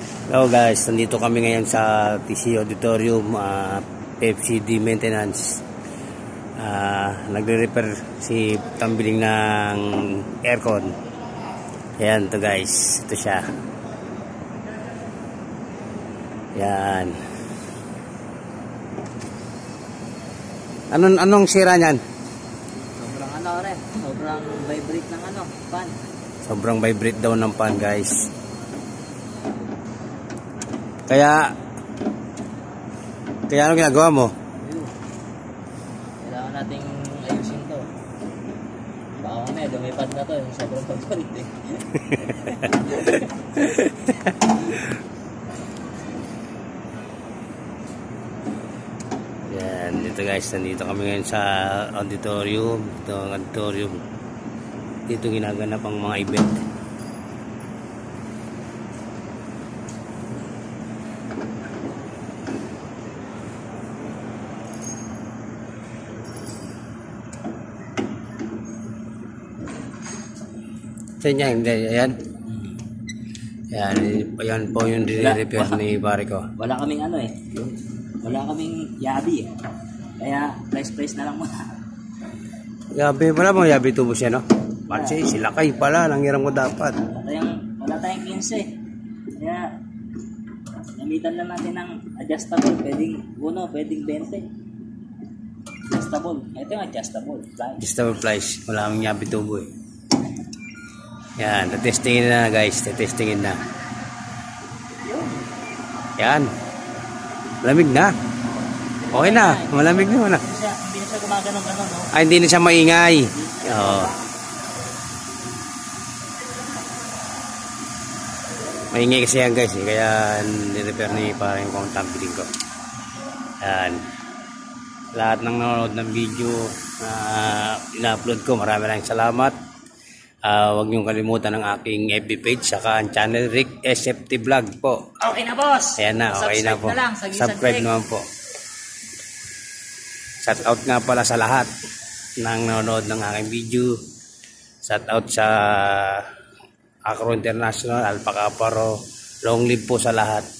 Hello guys, nandito kami ngayon sa TC Auditorium, FCD Maintenance. Nagre-repair si tambiling ng aircon. Ayan to guys, ito siya. Ayan. Anong sira niyan? Sobrang sobrang vibrate ng fan. Sobrang vibrate daw ng fan guys. Kaya ano ginagawa mo? Kailangan nating ayusin to. Baka mamaya lumipad na to. Sobrang pagpalit eh. Yan, dito guys, nandito kami ngayon sa auditorium. Ito ang auditorium. Dito ginaganap ang mga event. Sa inyo, hindi, ayan. Ayan po yung repair ni pare ko. Wala kaming wala kaming yabi eh. Kaya price na lang muna. Yabi, wala mong yabi tubo siya, no? Pansi, sila kayo pala, nanghiram ko dapat. Wala tayong 15. Kaya, namitan lang natin ng adjustable. Pwedeng 1, pwedeng 20. Adjustable. Ito yung adjustable. Adjustable flies. Wala kaming yabi tubo eh. Yan, tetestingin na guys. Tetestingin na. Yan. Malamig na. Okay na. Malamig na. Hindi na siya gumagano no? Ay, hindi na siya maingay. Oo. Maingay kasi yan guys. Kaya nirepair ni parang kong tampiling ko. Yan. Lahat ng nanonood ng video na ina-upload ko, maraming salamat. Huwag niyong kalimutan ang aking FB page saka ang channel Rick SFT Vlog po. Okay na boss. Ayan na, okay na po. Subscribe naman po. Shout out nga pala sa lahat ng nanonood ng aking video. Shout out sa Acro International, Alpaca Paro. Long live po sa lahat.